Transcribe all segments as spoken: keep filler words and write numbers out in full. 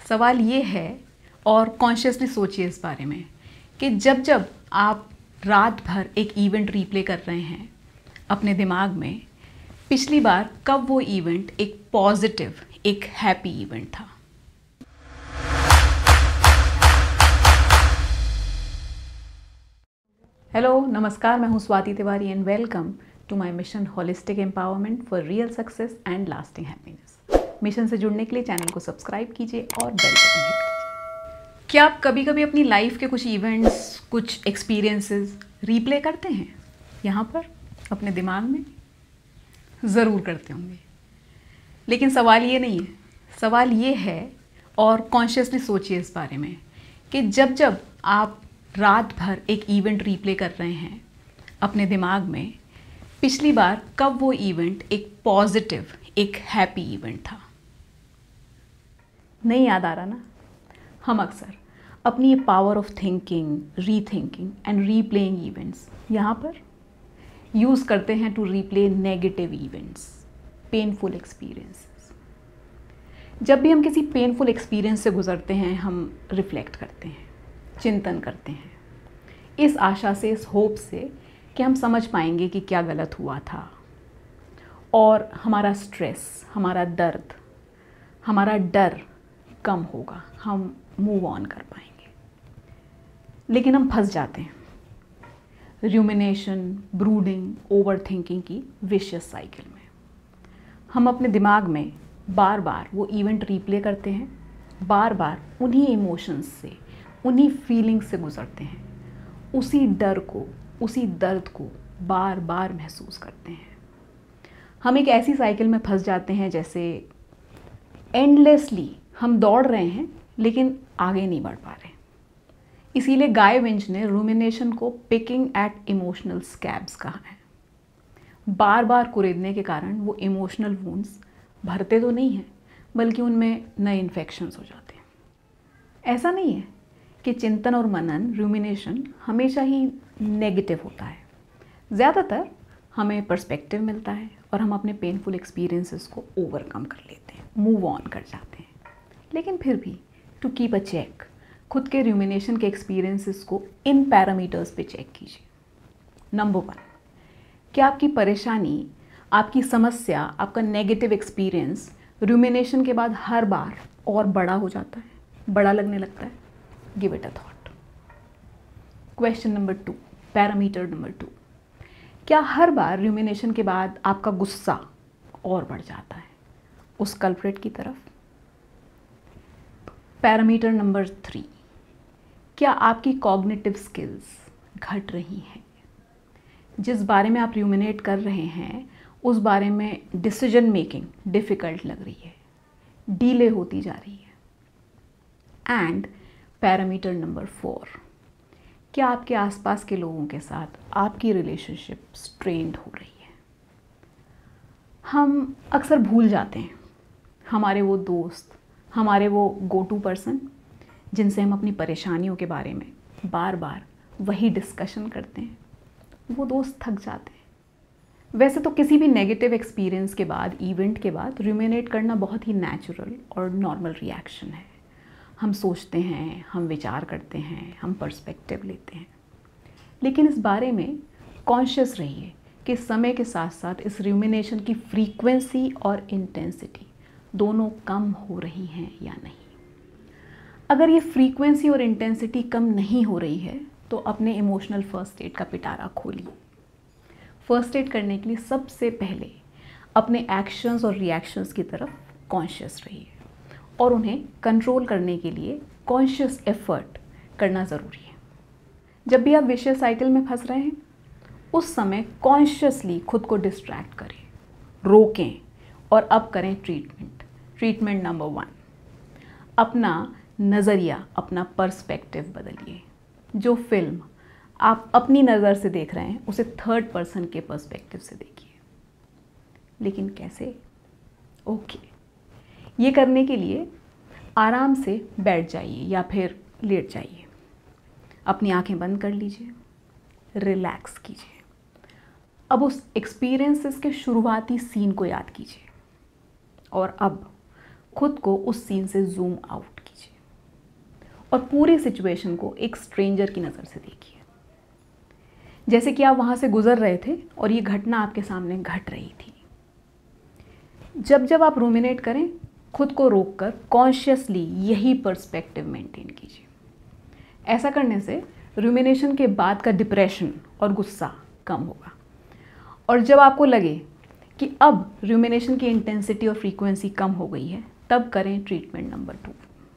सवाल ये है, और कॉन्शियसली सोचिए इस बारे में, कि जब जब आप रात भर एक इवेंट रीप्ले कर रहे हैं अपने दिमाग में, पिछली बार कब वो इवेंट एक पॉजिटिव, एक हैप्पी इवेंट था। हेलो, नमस्कार, मैं हूँ Swati Tiwari and welcome to my mission holistic empowerment for real success and lasting happiness. Mission से जुड़ने के लिए चैनल को सब्सक्राइब कीजिए और बेल बटन हिट कीजिए। क्या आप कभी कभी अपनी लाइफ के कुछ इवेंट्स, कुछ एक्सपीरियंसेस रीप्ले करते हैं यहाँ पर अपने दिमाग में? ज़रूर करते होंगे। लेकिन सवाल ये नहीं है, सवाल ये है, और कॉन्शियसली सोचिए इस बारे में, कि जब जब आप रात भर एक इवेंट रीप्ले कर रहे हैं अपने दिमाग में, पिछली बार कब वो इवेंट एक पॉजिटिव, एक हैप्पी इवेंट था। नहीं याद आ रहा ना? हम अक्सर अपनी ये power of thinking, rethinking and replaying events यहाँ पर यूज़ करते हैं to replay negative events, painful experiences. जब भी हम किसी पेनफुल एक्सपीरियंस से गुजरते हैं, हम रिफ्लेक्ट करते हैं, चिंतन करते हैं, इस आशा से, इस होप से कि हम समझ पाएंगे कि क्या गलत हुआ था और हमारा स्ट्रेस, हमारा दर्द, हमारा डर कम होगा, हम मूव ऑन कर पाएंगे। लेकिन हम फंस जाते हैं रूमिनेशन, ब्रूडिंग, ओवर थिंकिंग की विशियस साइकिल में। हम अपने दिमाग में बार बार वो इवेंट रीप्ले करते हैं, बार बार उन्हीं इमोशंस से, उन्हीं फीलिंग्स से गुजरते हैं, उसी डर को, उसी दर्द को बार बार महसूस करते हैं। हम एक ऐसी साइकिल में फंस जाते हैं जैसे एंडलेसली हम दौड़ रहे हैं लेकिन आगे नहीं बढ़ पा रहे। इसीलिए गाय विंच ने रूमिनेशन को पिकिंग एट इमोशनल स्कैब्स कहा है। बार बार कुरेदने के कारण वो इमोशनल वुंड्स भरते तो नहीं हैं, बल्कि उनमें नए इन्फेक्शंस हो जाते हैं। ऐसा नहीं है कि चिंतन और मनन, रूमिनेशन हमेशा ही नेगेटिव होता है। ज़्यादातर हमें पर्सपेक्टिव मिलता है और हम अपने पेनफुल एक्सपीरियंसेस को ओवरकम कर लेते हैं, मूव ऑन कर जाते हैं। लेकिन फिर भी टू कीप अ चेक, खुद के रूमिनेशन के एक्सपीरियंसेस को इन पैरामीटर्स पे चेक कीजिए। नंबर वन, क्या आपकी परेशानी, आपकी समस्या, आपका नेगेटिव एक्सपीरियंस रूमिनेशन के बाद हर बार और बड़ा हो जाता है, बड़ा लगने लगता है? Give it a thought. Question number two, parameter number two, क्या हर बार रूमिनेशन के बाद आपका गुस्सा और बढ़ जाता है उस कल्प्रिट की तरफ? पैरामीटर नंबर थ्री, क्या आपकी कॉग्निटिव स्किल्स घट रही हैं? जिस बारे में आप रूमिनेट कर रहे हैं उस बारे में डिसीजन मेकिंग डिफ़िकल्ट लग रही है, डीले होती जा रही है। एंड पैरामीटर नंबर फोर, क्या आपके आसपास के लोगों के साथ आपकी रिलेशनशिप स्ट्रेन्ड हो रही है? हम अक्सर भूल जाते हैं हमारे वो दोस्त, हमारे वो गो टू पर्सन जिनसे हम अपनी परेशानियों के बारे में बार बार वही डिस्कशन करते हैं। वो दोस्त थक जाते हैं। वैसे तो किसी भी नेगेटिव एक्सपीरियंस के बाद, इवेंट के बाद रूमिनेट करना बहुत ही नेचुरल और नॉर्मल रिएक्शन है। हम सोचते हैं, हम विचार करते हैं, हम पर्सपेक्टिव लेते हैं। लेकिन इस बारे में कॉन्शियस रहिए कि समय के साथ साथ इस रूमिनेशन की फ्रीक्वेंसी और इंटेंसिटी दोनों कम हो रही हैं या नहीं। अगर ये फ्रीक्वेंसी और इंटेंसिटी कम नहीं हो रही है तो अपने इमोशनल फर्स्ट एड का पिटारा खोलिए। फर्स्ट एड करने के लिए सबसे पहले अपने एक्शंस और रिएक्शंस की तरफ कॉन्शियस रहिए और उन्हें कंट्रोल करने के लिए कॉन्शियस एफर्ट करना ज़रूरी है। जब भी आप विशियस साइकिल में फंस रहे हैं उस समय कॉन्शियसली खुद को डिस्ट्रैक्ट करें, रोकें और अब करें ट्रीटमेंट। ट्रीटमेंट नंबर वन, अपना नज़रिया, अपना पर्सपेक्टिव बदलिए। जो फिल्म आप अपनी नज़र से देख रहे हैं उसे थर्ड पर्सन के पर्सपेक्टिव से देखिए। लेकिन कैसे? ओके, ये करने के लिए आराम से बैठ जाइए या फिर लेट जाइए। अपनी आंखें बंद कर लीजिए, रिलैक्स कीजिए। अब उस एक्सपीरियंसेस के शुरुआती सीन को याद कीजिए और अब खुद को उस सीन से जूम आउट कीजिए। और पूरी सिचुएशन को एक स्ट्रेंजर की नज़र से देखिए, जैसे कि आप वहाँ से गुजर रहे थे और ये घटना आपके सामने घट रही थी। जब जब आप रूमिनेट करें, खुद को रोककर कॉन्शियसली यही पर्सपेक्टिव मेंटेन कीजिए। ऐसा करने से रूमिनेशन के बाद का डिप्रेशन और गुस्सा कम होगा। और जब आपको लगे कि अब रूमिनेशन की इंटेंसिटी और फ्रीक्वेंसी कम हो गई है, तब करें ट्रीटमेंट नंबर टू।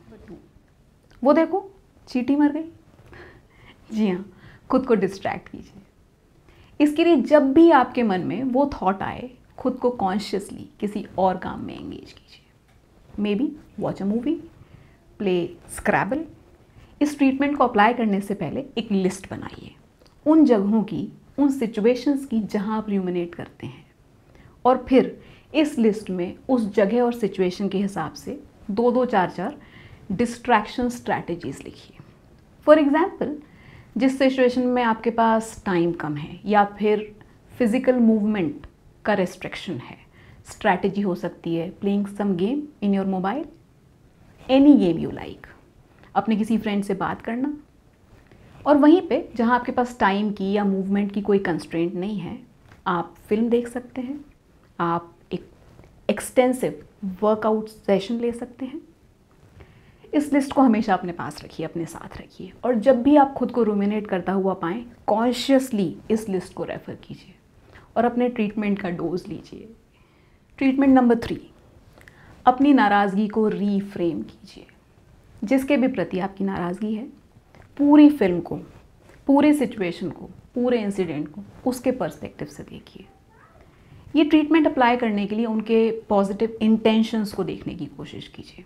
वो देखो चींटी मर गई। जी हाँ, खुद को डिस्ट्रैक्ट कीजिए। इसके लिए जब भी आपके मन में वो थॉट आए, खुद को कॉन्शियसली किसी और काम में एंगेज कीजिए। Maybe watch a movie, play scrabble. इस ट्रीटमेंट को अप्लाई करने से पहले एक लिस्ट बनाइए उन जगहों की, उन सिचुएशंस की जहां आप रूमिनेट करते हैं, और फिर इस लिस्ट में उस जगह और सिचुएशन के हिसाब से दो दो चार चार डिस्ट्रैक्शन स्ट्रैटेजीज लिखिए। फॉर एग्जाम्पल, जिस सिचुएशन में आपके पास टाइम कम है या फिर फिजिकल मूवमेंट का रेस्ट्रिक्शन है, स्ट्रैटेजी हो सकती है playing some game in your mobile, any game you like, अपने किसी फ्रेंड से बात करना। और वहीं पे जहाँ आपके पास टाइम की या मूवमेंट की कोई कंस्ट्रेंट नहीं है, आप फिल्म देख सकते हैं, आप एक एक्सटेंसिव वर्कआउट सेशन ले सकते हैं। इस लिस्ट को हमेशा अपने पास रखिए, अपने साथ रखिए, और जब भी आप खुद को रूमिनेट करता हुआ पाएं, कॉन्शियसली इस लिस्ट को रेफ़र कीजिए और अपने ट्रीटमेंट का डोज लीजिए। ट्रीटमेंट नंबर थ्री, अपनी नाराज़गी को रीफ्रेम कीजिए। जिसके भी प्रति आपकी नाराज़गी है, पूरी फिल्म को, पूरे सिचुएशन को, पूरे इंसिडेंट को उसके पर्सपेक्टिव से देखिए। ये ट्रीटमेंट अप्लाई करने के लिए उनके पॉजिटिव इंटेंशंस को देखने की कोशिश कीजिए।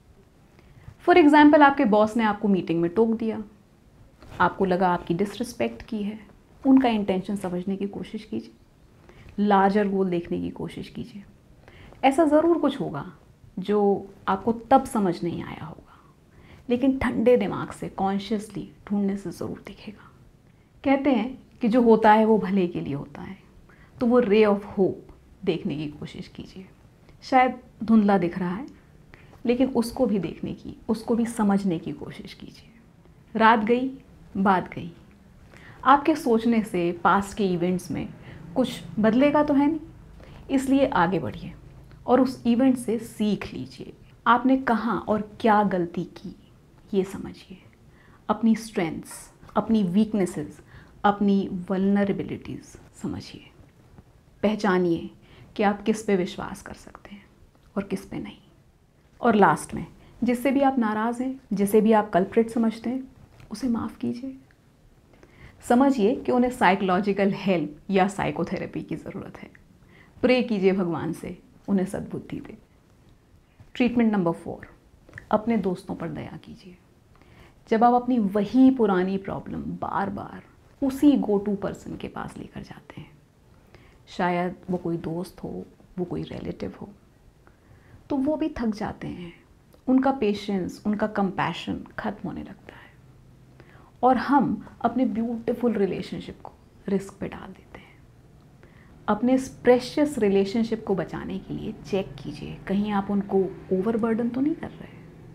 फॉर एग्जाम्पल, आपके बॉस ने आपको मीटिंग में टोक दिया, आपको लगा आपकी डिसरिस्पेक्ट की है, उनका इंटेंशन समझने की कोशिश कीजिए, लार्जर गोल देखने की कोशिश कीजिए। ऐसा ज़रूर कुछ होगा जो आपको तब समझ नहीं आया होगा, लेकिन ठंडे दिमाग से कॉन्शियसली ढूंढने से ज़रूर दिखेगा। कहते हैं कि जो होता है वो भले के लिए होता है, तो वो रे ऑफ होप देखने की कोशिश कीजिए। शायद धुंधला दिख रहा है, लेकिन उसको भी देखने की, उसको भी समझने की कोशिश कीजिए। रात गई, बात गई। आपके सोचने से पास्ट के इवेंट्स में कुछ बदलेगा तो है नहीं, इसलिए आगे बढ़िए और उस इवेंट से सीख लीजिए। आपने कहाँ और क्या गलती की, ये समझिए। अपनी स्ट्रेंथ्स, अपनी वीकनेसेस, अपनी वल्नरेबिलिटीज़ समझिए। पहचानिए कि आप किस पे विश्वास कर सकते हैं और किस पे नहीं। और लास्ट में, जिससे भी आप नाराज़ हैं, जिसे भी आप कल्प्रिट समझते हैं, उसे माफ़ कीजिए। समझिए कि उन्हें साइकोलॉजिकल हेल्प या साइकोथेरेपी की ज़रूरत है। प्रे कीजिए भगवान से उन्हें सद्बुद्धि दे। ट्रीटमेंट नंबर फोर, अपने दोस्तों पर दया कीजिए। जब आप अपनी वही पुरानी प्रॉब्लम बार बार उसी गो टू पर्सन के पास लेकर जाते हैं, शायद वो कोई दोस्त हो, वो कोई रिलेटिव हो, तो वो भी थक जाते हैं। उनका पेशेंस, उनका कंपैशन ख़त्म होने लगता है और हम अपने ब्यूटीफुल रिलेशनशिप को रिस्क पे डाल देते हैं। अपने इस प्रेशियस रिलेशनशिप को बचाने के लिए चेक कीजिए कहीं आप उनको ओवरबर्डन तो नहीं कर रहे।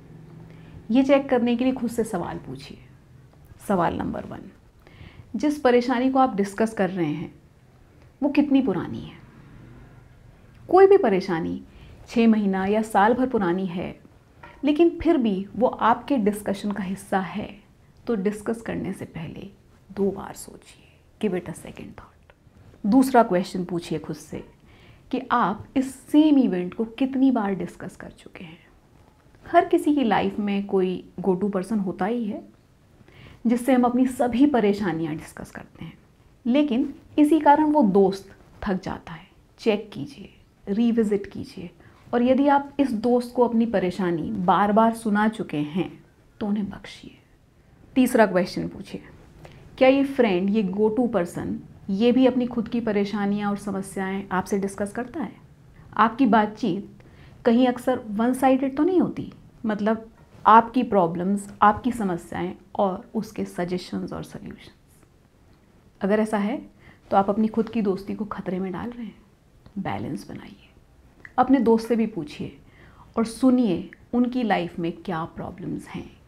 ये चेक करने के लिए खुद से सवाल पूछिए। सवाल नंबर वन, जिस परेशानी को आप डिस्कस कर रहे हैं वो कितनी पुरानी है? कोई भी परेशानी छः महीना या साल भर पुरानी है, लेकिन फिर भी वो आपके डिस्कशन का हिस्सा है, तो डिस्कस करने से पहले दो बार सोचिए, give it a second thought. दूसरा क्वेश्चन पूछिए खुद से कि आप इस सेम इवेंट को कितनी बार डिस्कस कर चुके हैं। हर किसी की लाइफ में कोई गो टू पर्सन होता ही है जिससे हम अपनी सभी परेशानियां डिस्कस करते हैं, लेकिन इसी कारण वो दोस्त थक जाता है। चेक कीजिए, रिविजिट कीजिए, और यदि आप इस दोस्त को अपनी परेशानी बार बार सुना चुके हैं तो उन्हें बख्शिए। तीसरा क्वेश्चन पूछिए, क्या ये फ्रेंड, ये गो टू पर्सन, ये भी अपनी खुद की परेशानियां और समस्याएं आपसे डिस्कस करता है? आपकी बातचीत कहीं अक्सर वन साइडेड तो नहीं होती, मतलब आपकी प्रॉब्लम्स, आपकी समस्याएं और उसके सजेशंस और सॉल्यूशंस। अगर ऐसा है तो आप अपनी खुद की दोस्ती को खतरे में डाल रहे हैं। बैलेंस बनाइए, अपने दोस्त से भी पूछिए और सुनिए उनकी लाइफ में क्या प्रॉब्लम्स हैं,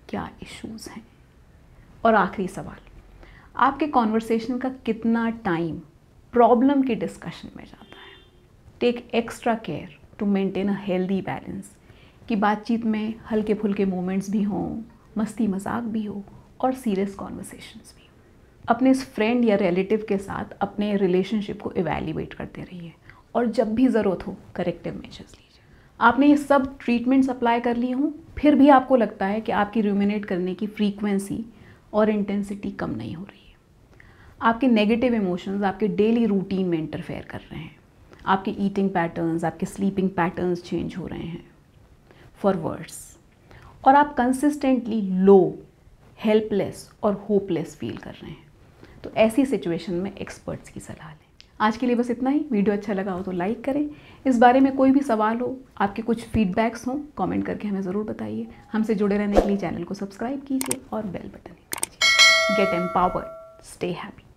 क्या इश्यूज़ हैं। और आखिरी सवाल, आपके कॉन्वर्सेशन का कितना टाइम प्रॉब्लम की डिस्कशन में जाता है। Take extra care to maintain a healthy balance, कि बातचीत में हल्के फुल्के मोमेंट्स भी हों, मस्ती मजाक भी हो और सीरियस कॉन्वर्सेशंस भी हो। अपने इस फ्रेंड या रिलेटिव के साथ अपने रिलेशनशिप को इवैल्यूएट करते रहिए और जब भी ज़रूरत हो करेक्टिव मेजर्स लीजिए। आपने ये सब ट्रीटमेंट्स अप्लाई कर लिए हों, फिर भी आपको लगता है कि आपकी रूमिनेट करने की फ्रीक्वेंसी और इंटेंसिटी कम नहीं हो रही है, आपके नेगेटिव इमोशंस आपके डेली रूटीन में इंटरफेयर कर रहे हैं, आपके ईटिंग पैटर्न्स, आपके स्लीपिंग पैटर्न्स चेंज हो रहे हैं फॉर वर्ड्स, और आप कंसिस्टेंटली लो, हेल्पलेस और होपलेस फील कर रहे हैं, तो ऐसी सिचुएशन में एक्सपर्ट्स की सलाह लें। आज के लिए बस इतना ही। वीडियो अच्छा लगा हो तो लाइक करें। इस बारे में कोई भी सवाल हो, आपके कुछ फीडबैक्स हों, कमेंट करके हमें ज़रूर बताइए। हमसे जुड़े रहने के लिए चैनल को सब्सक्राइब कीजिए और बेल बटन हिट कीजिए। Get empowered, stay happy.